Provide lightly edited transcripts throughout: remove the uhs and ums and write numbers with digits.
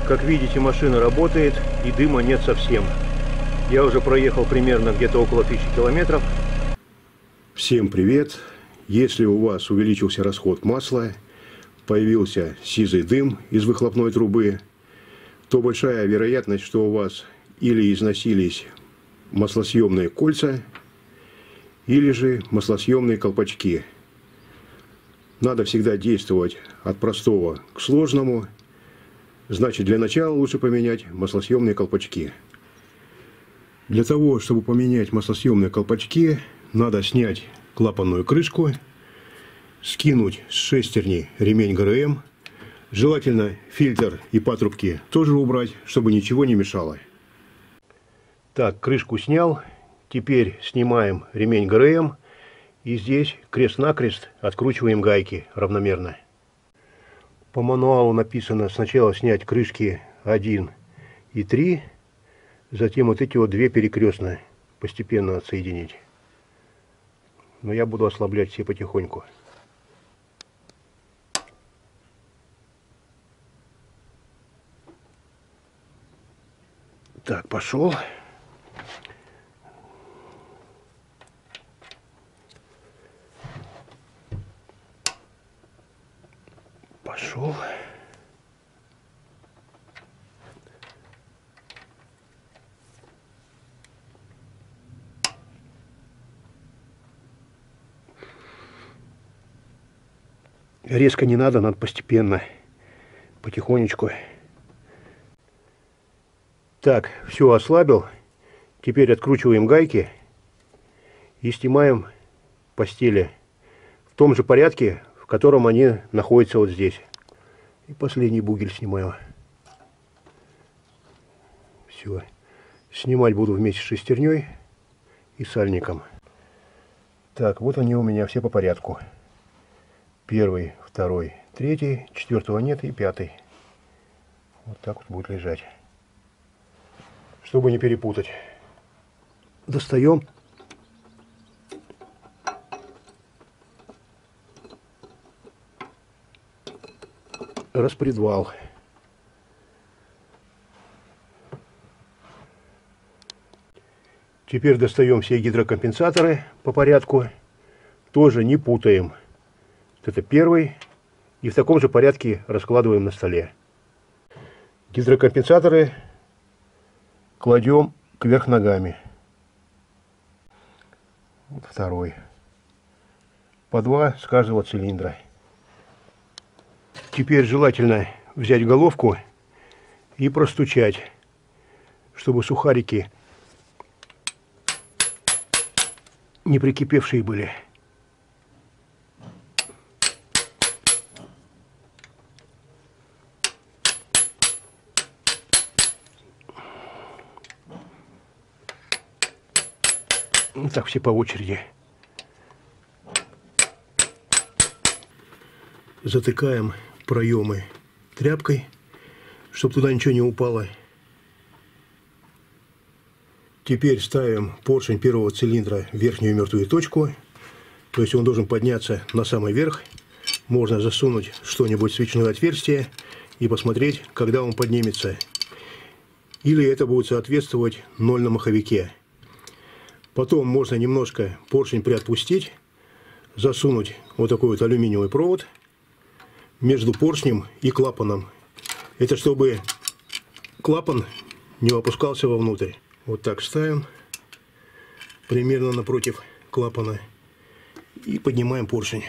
Как видите, машина работает и дыма нет совсем. Я уже проехал примерно где-то около 1000 километров. Всем привет! Если у вас увеличился расход масла, появился сизый дым из выхлопной трубы, то большая вероятность, что у вас или износились маслосъемные кольца, или же маслосъемные колпачки. Надо всегда действовать от простого к сложному. Значит, для начала лучше поменять маслосъемные колпачки. Для того, чтобы поменять маслосъемные колпачки, надо снять клапанную крышку, скинуть с шестерни ремень ГРМ. Желательно фильтр и патрубки тоже убрать, чтобы ничего не мешало. Так, крышку снял. Теперь снимаем ремень ГРМ. И здесь крест-накрест откручиваем гайки равномерно. По мануалу написано сначала снять крышки 1 и 3. Затем вот эти вот две перекрестные постепенно отсоединить. Но я буду ослаблять все потихоньку. Так, пошел. Пошел. Резко не надо, надо постепенно, потихонечку. Так, все ослабил. Теперь откручиваем гайки и снимаем постели в том же порядке, в котором они находятся вот здесь. И последний бугель снимаю. Все. Снимать буду вместе с шестерней и сальником. Так, вот они у меня все по порядку. Первый, второй, третий, четвертого нет и пятый. Вот так вот будет лежать. Чтобы не перепутать. Достаем. Распредвал. Теперь достаем все гидрокомпенсаторы по порядку. Тоже не путаем. Это первый. И в таком же порядке раскладываем на столе. Гидрокомпенсаторы кладем кверх ногами. Вот второй. По 2 с каждого цилиндра. Теперь желательно взять головку и простучать, чтобы сухарики не прикипевшие были. Так все по очереди. Затыкаем проемы тряпкой, чтобы туда ничего не упало. Теперь ставим поршень первого цилиндра в верхнюю мертвую точку. То есть он должен подняться на самый верх. Можно засунуть что-нибудь в свечное отверстие и посмотреть, когда он поднимется. Или это будет соответствовать 0 на маховике. Потом можно немножко поршень приотпустить, засунуть вот такой вот алюминиевый провод между поршнем и клапаном. Это чтобы клапан не опускался вовнутрь. Вот так ставим примерно напротив клапана и поднимаем поршень.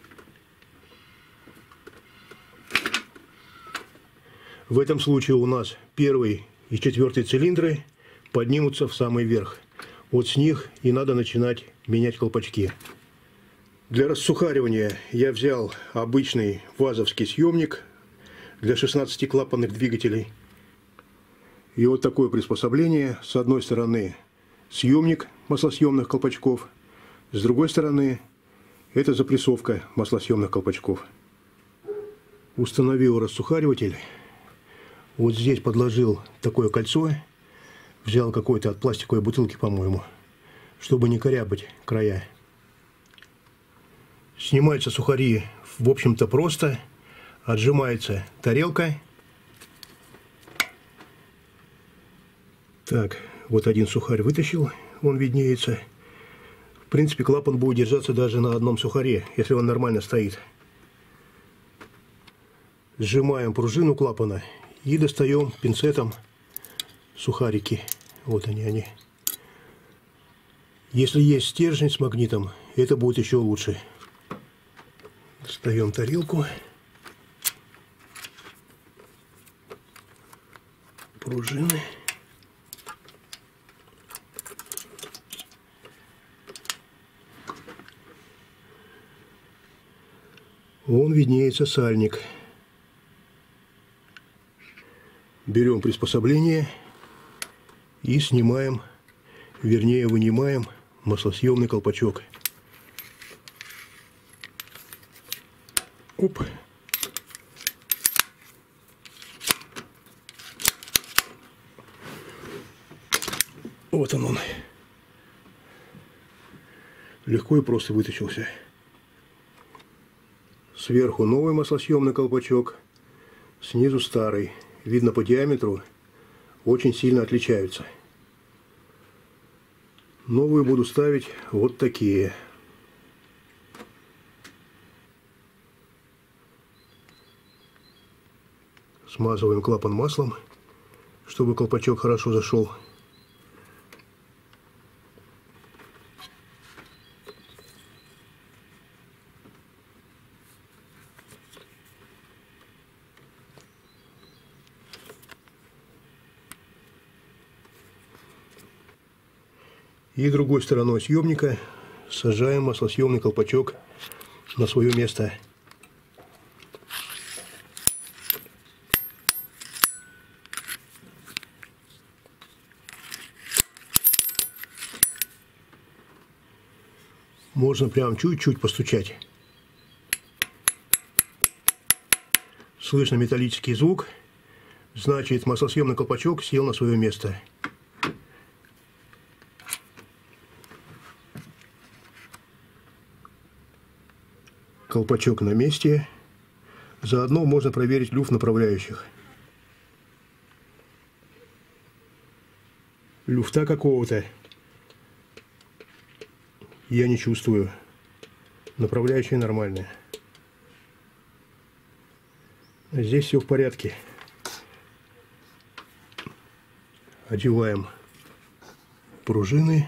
В этом случае у нас первый и четвертый цилиндры поднимутся в самый верх. Вот с них и надо начинать менять колпачки. Для рассухаривания я взял обычный вазовский съемник для 16-клапанных двигателей. И вот такое приспособление. С одной стороны съемник маслосъемных колпачков, с другой стороны это запрессовка маслосъемных колпачков. Установил рассухариватель. Вот здесь подложил такое кольцо. Взял какой-то от пластиковой бутылки, по-моему, чтобы не корябать края. Снимаются сухари, в общем-то, просто. Отжимается тарелка. Так, вот один сухарь вытащил, он виднеется. В принципе, клапан будет держаться даже на одном сухаре, если он нормально стоит. Сжимаем пружину клапана и достаем пинцетом сухарики. Вот они. Если есть стержень с магнитом, это будет еще лучше. Достаем тарелку. Пружины. Вон виднеется сальник. Берем приспособление и снимаем, вернее вынимаем маслосъемный колпачок. Оп. Вот он. Легко и просто вытащился. Сверху новый маслосъемный колпачок, снизу старый. Видно, по диаметру очень сильно отличаются. Новые буду ставить вот такие. Смазываем клапан маслом, чтобы колпачок хорошо зашел. И другой стороной съемника сажаем маслосъемный колпачок на свое место. Можно прям чуть-чуть постучать. Слышно металлический звук, значит, маслосъемный колпачок сел на свое место. Колпачок на месте. Заодно можно проверить люфт направляющих. Люфта какого-то я не чувствую. Направляющие нормальные. Здесь все в порядке. Одеваем пружины.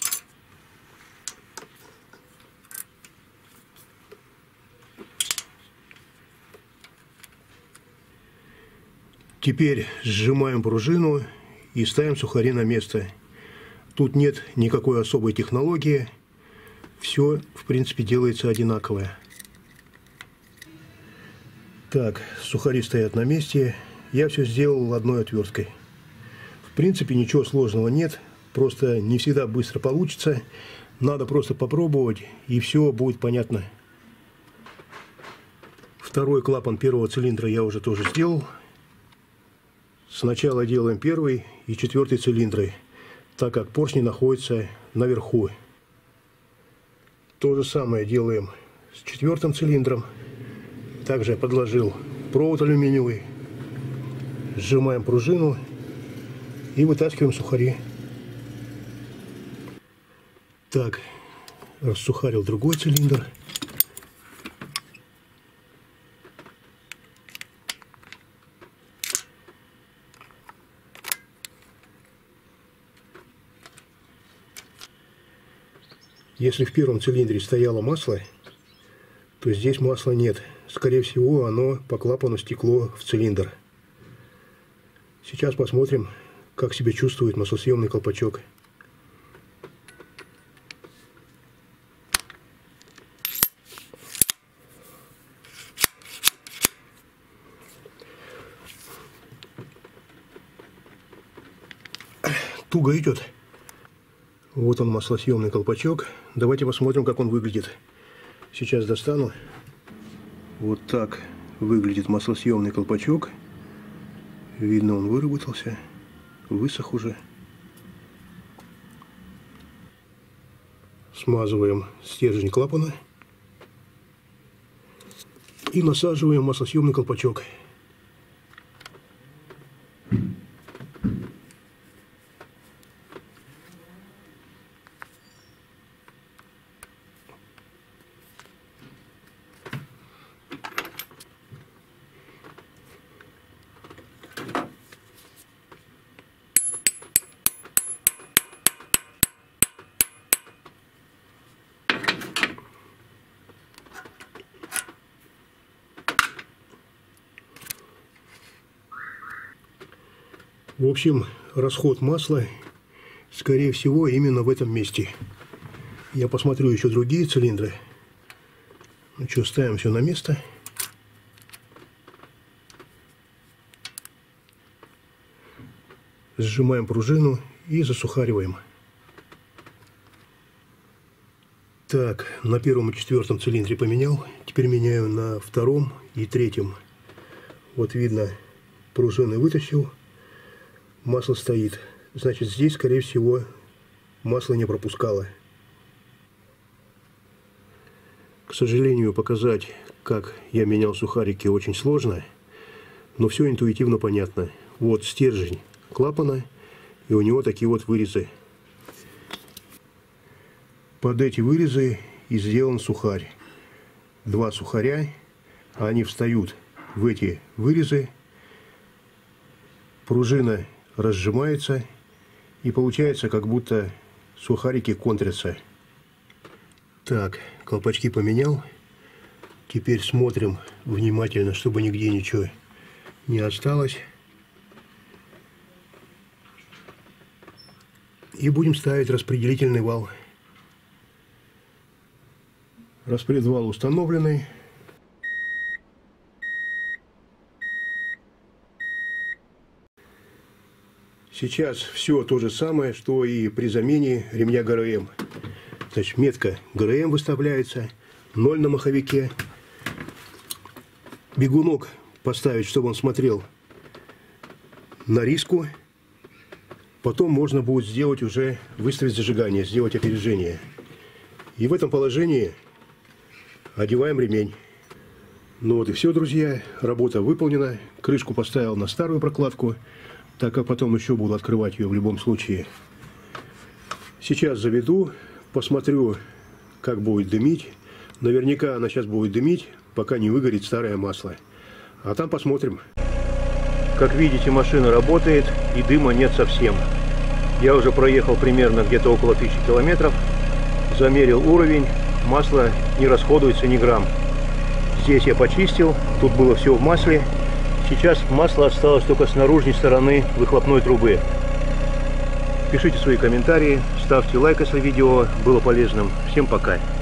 Теперь сжимаем пружину и ставим сухари на место. Тут нет никакой особой технологии. Все, в принципе, делается одинаковое. Так, сухари стоят на месте. Я все сделал одной отверткой. В принципе, ничего сложного нет. Просто не всегда быстро получится. Надо просто попробовать, и все будет понятно. Второй клапан первого цилиндра я уже тоже сделал. Сначала делаем первый и четвертый цилиндры, так как поршни находятся наверху. То же самое делаем с четвертым цилиндром. Также подложил провод алюминиевый. Сжимаем пружину и вытаскиваем сухари. Так, рассухарил другой цилиндр. Если в первом цилиндре стояло масло, то здесь масла нет. Скорее всего, оно по клапану стекло в цилиндр. Сейчас посмотрим, как себя чувствует маслосъемный колпачок. Туго идет. Вот он, маслосъемный колпачок. Давайте посмотрим, как он выглядит. Сейчас достану. Вот так выглядит маслосъемный колпачок. Видно, он выработался, высох уже. Смазываем стержень клапана и насаживаем маслосъемный колпачок. В общем, расход масла, скорее всего, именно в этом месте. Я посмотрю еще другие цилиндры. Ну что, ставим все на место. Сжимаем пружину и засухариваем. Так, на первом и четвертом цилиндре поменял. Теперь меняю на втором и третьем. Вот видно, пружины вытащил. Масло стоит. Значит, здесь, скорее всего, масло не пропускало. К сожалению, показать, как я менял сухарики, очень сложно. Но все интуитивно понятно. Вот стержень клапана, и у него такие вот вырезы. Под эти вырезы и сделан сухарь. Два сухаря, они встают в эти вырезы. Пружина разжимается, и получается, как будто сухарики контрятся. Так, колпачки поменял. Теперь смотрим внимательно, чтобы нигде ничего не осталось. И будем ставить распределительный вал. Распредвал установленный. Сейчас все то же самое, что и при замене ремня ГРМ. Значит, метка ГРМ выставляется, 0 на маховике. Бегунок поставить, чтобы он смотрел на риску. Потом можно будет сделать уже, выставить зажигание, сделать опережение. И в этом положении одеваем ремень. Ну вот и все, друзья. Работа выполнена. Крышку поставил на старую прокладку, так как потом еще буду открывать ее в любом случае. Сейчас заведу, посмотрю, как будет дымить. Наверняка она сейчас будет дымить, пока не выгорит старое масло. А там посмотрим. Как видите, машина работает и дыма нет совсем. Я уже проехал примерно где-то около 1000 километров. Замерил уровень. Масло не расходуется ни грамм. Здесь я почистил. Тут было все в масле. Сейчас масло осталось только с наружной стороны выхлопной трубы. Пишите свои комментарии. Ставьте лайк, если видео было полезным. Всем пока.